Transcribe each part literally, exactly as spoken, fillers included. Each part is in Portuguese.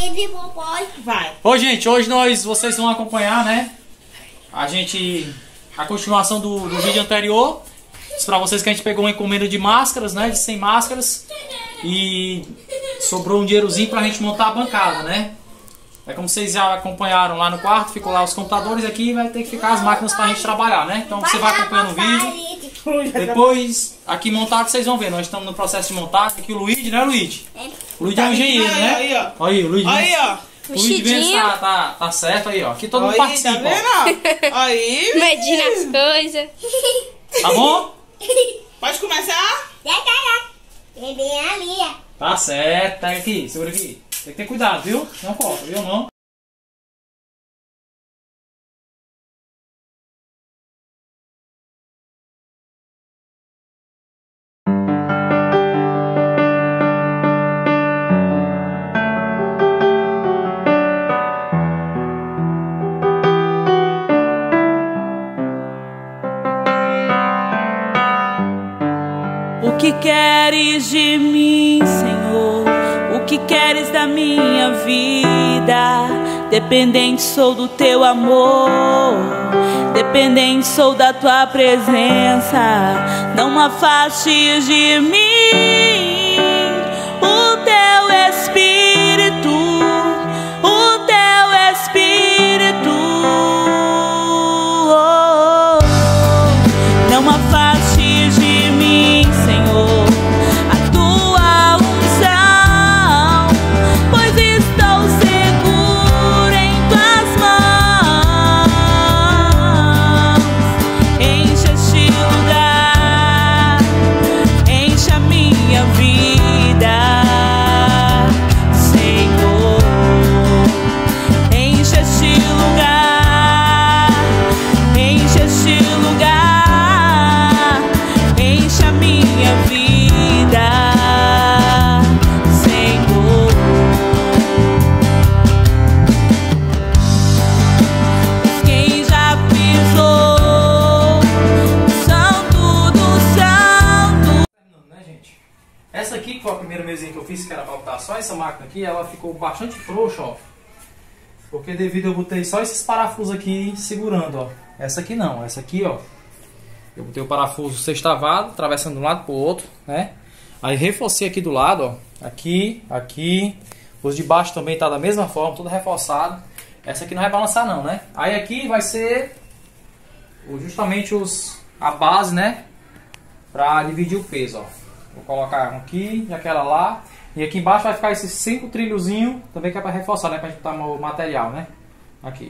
Luigi, papai. Vai. Ô, gente, hoje nós, vocês vão acompanhar, né? A gente, a continuação do, do vídeo anterior. Disse pra vocês que a gente pegou uma encomenda de máscaras, né? De cem máscaras. E sobrou um dinheirozinho pra gente montar a bancada, né? É como vocês já acompanharam lá no quarto, ficou lá os computadores aqui e vai ter que ficar as máquinas pra gente trabalhar, né? Então você vai acompanhando o vídeo. Depois, aqui montado, vocês vão ver. Nós estamos no processo de montagem. Aqui o Luigi, né, Luigi? O Luigi é um engenheiro, né? Aí, ó. Aí, o Luigi. Aí, ó. O Luigi vê se tá, tá, tá certo aí, ó. Aqui todo mundo participa. Tá vendo? Aí. Medindo as coisas. Tá bom? Pode começar? Tem bem ali, ó. Tá certo. Pega aqui, segura aqui. Tem que ter cuidado, viu? Não corta, viu? Não. O que queres de mim, Senhor? O que queres da minha vida? Dependente sou do teu amor, dependente sou da tua presença. Não afastes de mim o teu Espírito, o teu Espírito. Oh, não afastes de mim, Senhor, a tua unção, pois estou seguro em tuas mãos. Enche este lugar, enche a minha vida, Senhor. Enche este lugar, enche este lugar, enche a minha vida, Senhor. Quem já pisou o santo do santo. Terminando, né, gente? Essa aqui, que foi a primeira mesinha que eu fiz, que era pra botar só essa máquina aqui, ela ficou bastante frouxa, ó. Porque devido eu botei só esses parafusos aqui segurando, ó. Essa aqui não, essa aqui, ó. Eu botei o parafuso sextavado, atravessando de um lado pro outro, né? Aí reforcei aqui do lado, ó. Aqui, aqui. Os de baixo também tá da mesma forma, tudo reforçado. Essa aqui não vai balançar não, né? Aí aqui vai ser o- justamente os, a base, né? Pra dividir o peso, ó. Vou colocar um aqui e aquela lá. E aqui embaixo vai ficar esses cinco trilhozinhos, também que é pra reforçar, né? Pra gente botar o material, né? Aqui.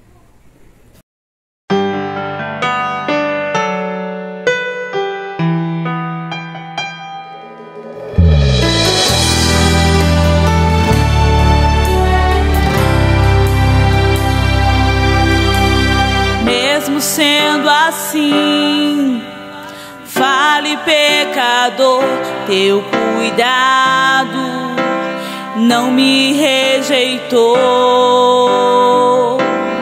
Mesmo sendo assim, fale pecador, teu cuidado não me rejeitou.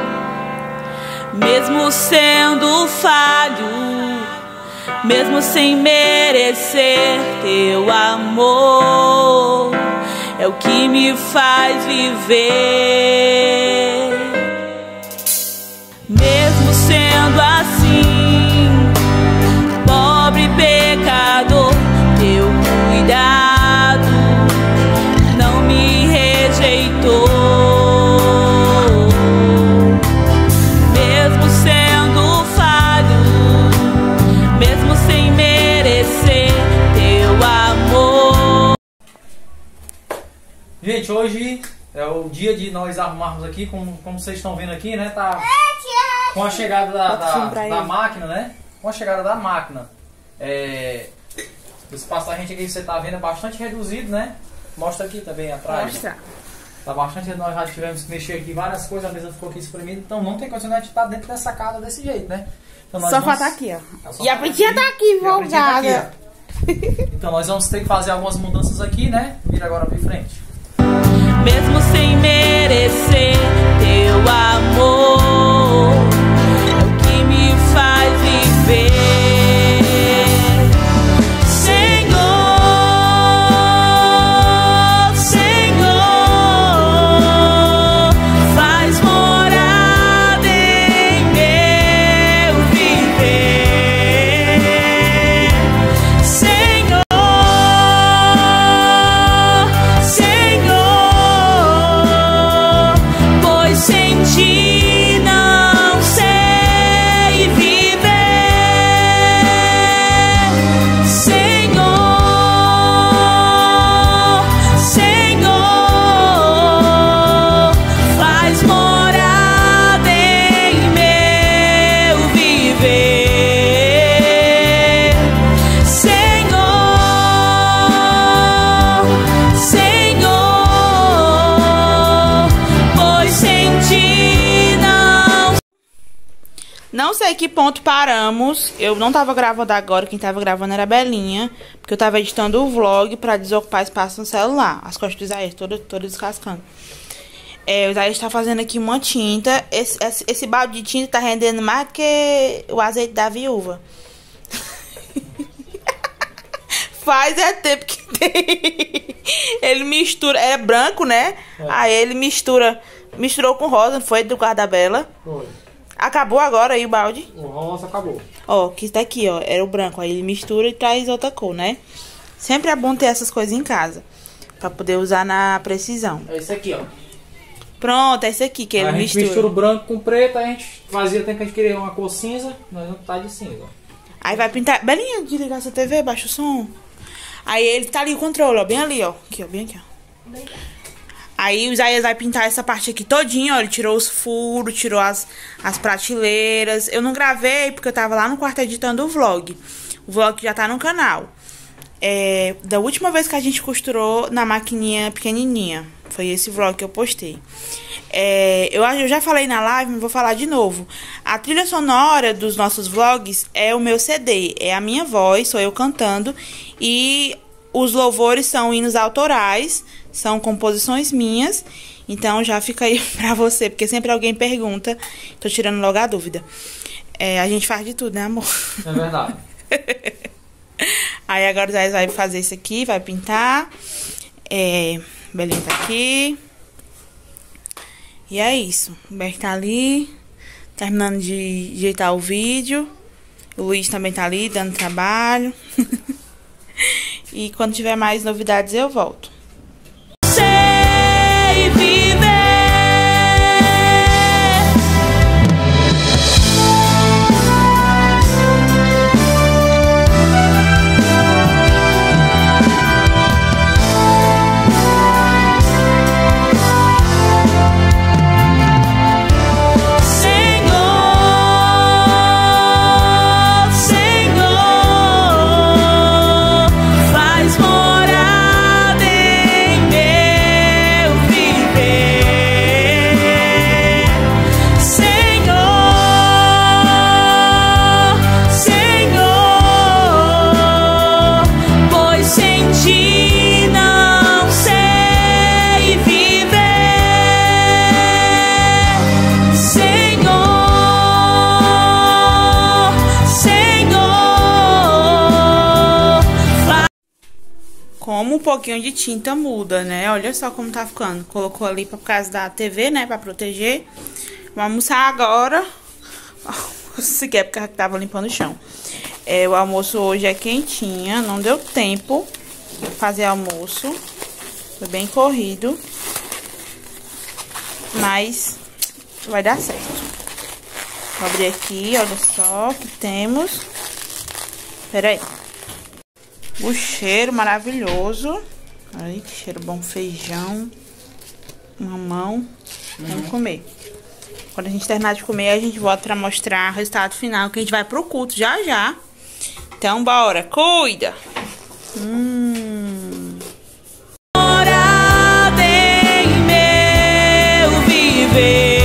Mesmo sendo falho, mesmo sem merecer, teu amor é o que me faz viver. Mesmo sendo assim, pobre pecador, teu cuidado não me rejeitou. Mesmo sendo falho, mesmo sem merecer, teu amor. Gente, hoje é o dia de nós arrumarmos aqui, como, como vocês estão vendo aqui, né? Tá com a chegada da, da, da máquina, né? Com a chegada da máquina. É, o espaço da gente aqui que você tá vendo é bastante reduzido, né? Mostra aqui também atrás. Mostra. Tá bastante, nós já tivemos que mexer aqui várias coisas, a mesa ficou aqui espremida, então não tem condição de estar dentro dessa casa desse jeito, né? Então nós Só vamos- falta aqui, ó. Só E a falta Pretinha tá aqui, E a Pretinha tá aqui, voltada. ó. Então nós vamos ter que fazer algumas mudanças aqui, né? Vira agora pra frente. Mesmo sem merecer, teu amor é o que me faz viver. Senhor, Senhor, não sei que ponto paramos. Eu não tava gravando agora, quem tava gravando era a Belinha. Porque eu tava editando o vlog pra desocupar espaço no celular. As costas do Isaías, todas toda descascando. É, o Isaías tá fazendo aqui uma tinta. Esse, esse, esse balde de tinta tá rendendo mais do que o azeite da viúva. Faz é tempo que tem. Ele mistura, é branco, né? É. Aí ele mistura, misturou com rosa, não foi? Do guarda-bela. Foi. Acabou agora aí o balde? O rosa acabou. Ó, que está aqui, ó, era o branco. Aí ele mistura e traz outra cor, né? Sempre é bom ter essas coisas em casa. Pra poder usar na precisão. É esse aqui, ó. Pronto, é esse aqui que ele a gente mistura. mistura o branco com o preto, aí a gente fazia tempo que a gente queria uma cor cinza, nós vamos tá de cinza. Aí vai pintar. Belinha, desligar essa T V, baixa o som. Aí ele tá ali o controle, ó, bem ali, ó. Aqui, ó, bem aqui, ó. Aí o Isaías vai pintar essa parte aqui todinha, ó. Ele tirou os furos, tirou as, as prateleiras. Eu não gravei porque eu tava lá no quarto editando o vlog. O vlog já tá no canal. É, da última vez que a gente costurou na maquininha pequenininha. Foi esse vlog que eu postei. É, eu, eu já falei na live, mas vou falar de novo. A trilha sonora dos nossos vlogs é o meu C D. É a minha voz, sou eu cantando. E os louvores são hinos autorais. São composições minhas. Então já fica aí pra você. Porque sempre alguém pergunta. Tô tirando logo a dúvida. É, a gente faz de tudo, né, amor? É verdade. Aí agora o Zé vai fazer isso aqui. Vai pintar. É... Belinha tá aqui. E é isso. O Berk tá ali, terminando de ajeitar o vídeo. O Luiz também tá ali, dando trabalho. E quando tiver mais novidades eu volto. Sei viver. Como um pouquinho de tinta muda, né? Olha só como tá ficando. Colocou ali por causa da T V, né? Pra proteger. Vamos almoçar agora. Se quer, porque tava limpando o chão. É, o almoço hoje é quentinha. Não deu tempo de fazer almoço. Foi bem corrido. Mas vai dar certo. Vou abrir aqui, olha só o que temos. Pera aí. O cheiro maravilhoso. Aí, que cheiro bom. Feijão. Mamão. Uhum. Vamos comer. Quando a gente terminar de comer, a gente volta pra mostrar o resultado final. Que a gente vai pro culto já já. Então, bora. Cuida. Hum. Morada em meu viver.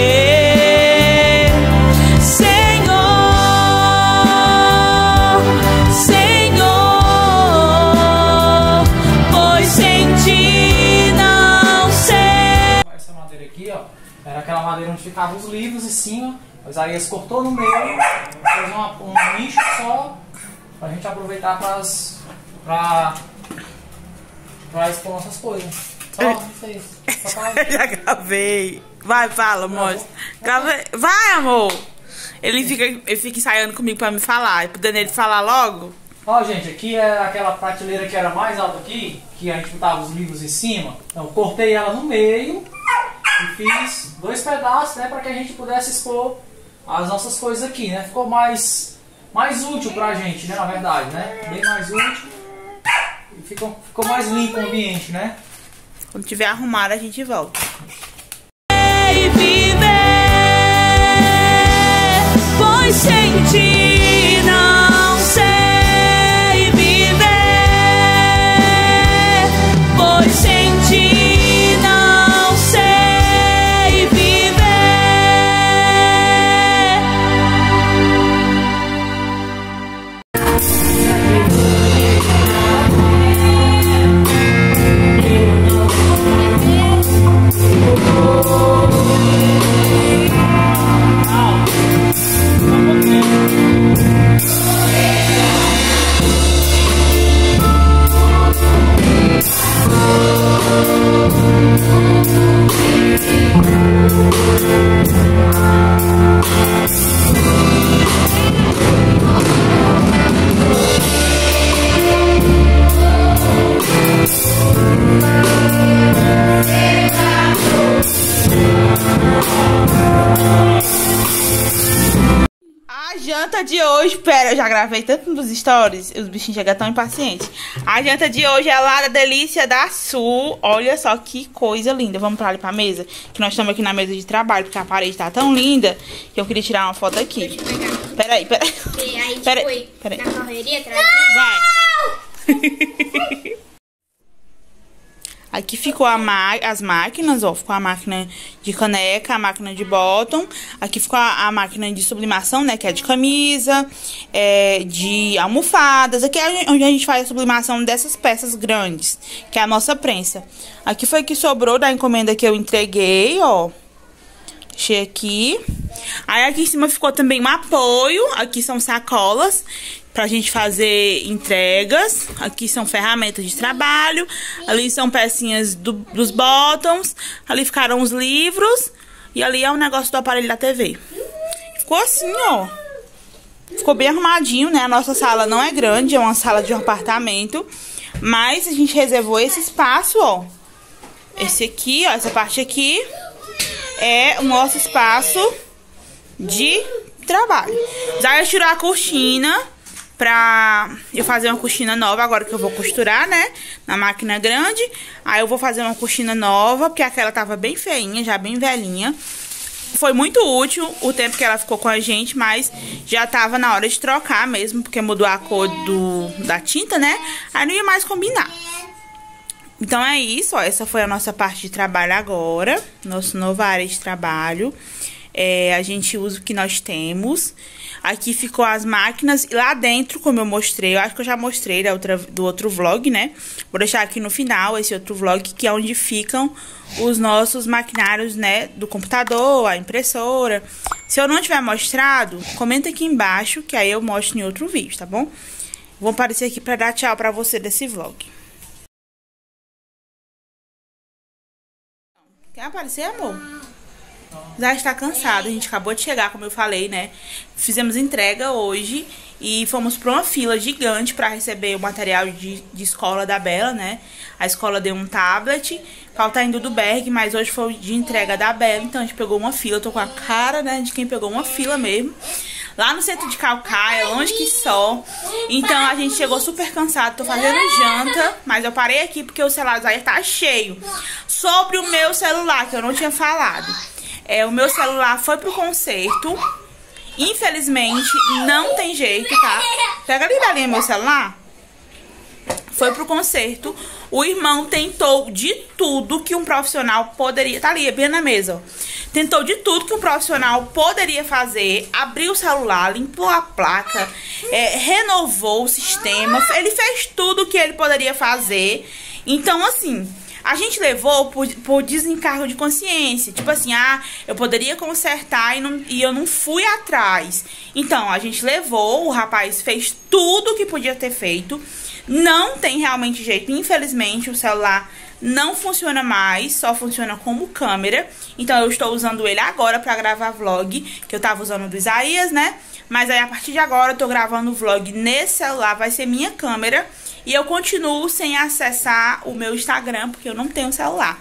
Aquela madeira onde ficavam os livros em cima, o Isaías cortou no meio, fez uma, um nicho só pra gente aproveitar pras, pra, pra expor nossas coisas. Só, não sei. Só pra... Já gravei. Vai, fala, mostra. Gravei. Vai, amor. Ele fica, ele fica ensaiando comigo pra me falar. E pro Daniel falar logo. Ó, gente, aqui é aquela prateleira que era mais alta aqui, que a gente botava os livros em cima. Então, eu cortei ela no meio. E fiz dois pedaços, né, para que a gente pudesse expor as nossas coisas aqui, né? Ficou mais, mais útil pra gente, né, na verdade, né? Bem mais útil. E ficou, ficou mais limpo o ambiente, né? Quando tiver arrumado, a gente volta. E viver, pois sem ti não sei viver, pois sem ti não sei viver. janta de hoje... Pera, eu já gravei tanto nos stories. Os bichinhos chegam tão impacientes. A janta de hoje é lá da Delícia da Sul. Olha só que coisa linda. Vamos pra ali pra mesa? Que nós estamos aqui na mesa de trabalho. Porque a parede tá tão linda que eu queria tirar uma foto aqui. Deixa eu pegar. Peraí, peraí. Porque a gente Pera- foi peraí. na correria atrás. Vai. Aqui ficou a ma as máquinas, ó. Ficou a máquina de caneca, a máquina de bottom. Aqui ficou a, a máquina de sublimação, né? Que é de camisa, é, de almofadas. Aqui é onde a gente faz a sublimação dessas peças grandes, que é a nossa prensa. Aqui foi o que sobrou da encomenda que eu entreguei, ó. Deixei aqui. Aí aqui em cima ficou também um apoio. Aqui são sacolas pra gente fazer entregas. Aqui são ferramentas de trabalho. Ali são pecinhas do, dos bottoms. Ali ficaram os livros. E ali é o negócio do aparelho da T V. Ficou assim, ó. Ficou bem arrumadinho, né? A nossa sala não é grande, é uma sala de um apartamento. Mas a gente reservou esse espaço, ó. Esse aqui, ó, essa parte aqui é o nosso espaço de trabalho. Já eu tirou a cortina pra eu fazer uma cortina nova agora que eu vou costurar, né? Na máquina grande. Aí eu vou fazer uma cortina nova, porque aquela tava bem feinha, já bem velhinha. Foi muito útil o tempo que ela ficou com a gente, mas já tava na hora de trocar mesmo, porque mudou a cor do, da tinta, né? Aí não ia mais combinar. Então é isso, ó. Essa foi a nossa parte de trabalho agora. Nossa nova área de trabalho. É, a gente usa o que nós temos. Aqui ficou as máquinas. E lá dentro, como eu mostrei, eu acho que eu já mostrei da outra, do outro vlog, né? Vou deixar aqui no final esse outro vlog, que é onde ficam os nossos maquinários, né? Do computador, a impressora. Se eu não tiver mostrado, comenta aqui embaixo, que aí eu mostro em outro vídeo, tá bom? Vou aparecer aqui pra dar tchau pra você desse vlog. Quer aparecer, amor? Já está cansado, a gente acabou de chegar, como eu falei, né? Fizemos entrega hoje e fomos para uma fila gigante para receber o material de, de escola da Bela, né? A escola deu um tablet, falta ainda do Berg, mas hoje foi de entrega da Bela, então a gente pegou uma fila. Eu tô com a cara, né, de quem pegou uma fila mesmo. Lá no centro de Calcaia, longe que só. Então a gente chegou super cansado. Tô fazendo janta, mas eu parei aqui porque o celular aí tá cheio. Sobre o meu celular, que eu não tinha falado. É, o meu celular foi pro conserto. Infelizmente, não tem jeito, tá? Pega ali, Belinha, meu celular. Foi pro conserto. O irmão tentou de tudo que um profissional poderia... Tá ali, bem na mesa, ó. Tentou de tudo que um profissional poderia fazer. Abriu o celular, limpou a placa, é, renovou o sistema. Ele fez tudo o que ele poderia fazer. Então, assim... A gente levou por, por desencargo de consciência. Tipo assim, ah, eu poderia consertar e, não, e eu não fui atrás. Então, a gente levou, o rapaz fez tudo o que podia ter feito. Não tem realmente jeito. Infelizmente, o celular não funciona mais, só funciona como câmera. Então, eu estou usando ele agora pra gravar vlog, que eu tava usando o do Isaías, né? Mas aí, a partir de agora, eu tô gravando o vlog nesse celular, vai ser minha câmera. E eu continuo sem acessar o meu Instagram, porque eu não tenho celular.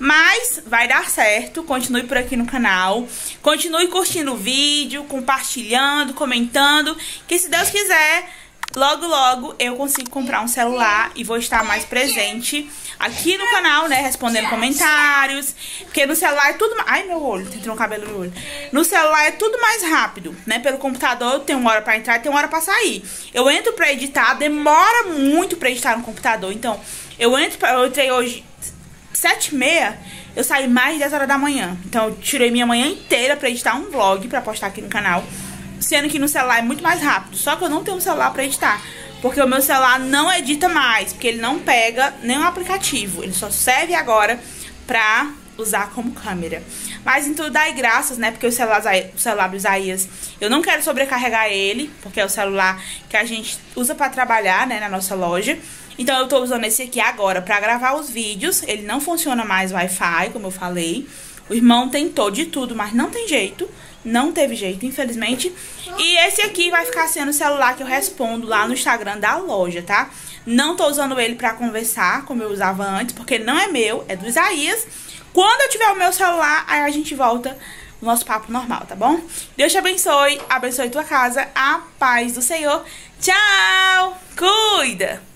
Mas vai dar certo, continue por aqui no canal. Continue curtindo o vídeo, compartilhando, comentando. Que se Deus quiser, logo logo eu consigo comprar um celular e vou estar mais presente aqui no canal, né? Respondendo comentários. Porque no celular é tudo... Ai, meu olho, entrou um cabelo no meu olho. No celular é tudo mais rápido, né? Pelo computador tem uma hora pra entrar e tem uma hora pra sair. Eu entro pra editar, demora muito pra editar no computador. Então, eu entro pra... Eu entrei hoje sete e meia, eu saí mais de dez horas da manhã. Então, eu tirei minha manhã inteira pra editar um vlog pra postar aqui no canal. Sendo que no celular é muito mais rápido. Só que eu não tenho um celular pra editar. Porque o meu celular não edita mais. Porque ele não pega nenhum aplicativo. Ele só serve agora pra usar como câmera. Mas em tudo dai graças, né? Porque o celular, o celular do Isaías, eu não quero sobrecarregar ele. Porque é o celular que a gente usa pra trabalhar, né? Na nossa loja. Então eu tô usando esse aqui agora pra gravar os vídeos. Ele não funciona mais Wi-Fi, como eu falei. O irmão tentou de tudo, mas não tem jeito. Não teve jeito, infelizmente. E esse aqui vai ficar sendo o celular que eu respondo lá no Instagram da loja, tá? Não tô usando ele pra conversar, como eu usava antes, porque não é meu, é do Isaías. Quando eu tiver o meu celular, aí a gente volta o nosso papo normal, tá bom? Deus te abençoe, abençoe tua casa, a paz do Senhor. Tchau! Cuida!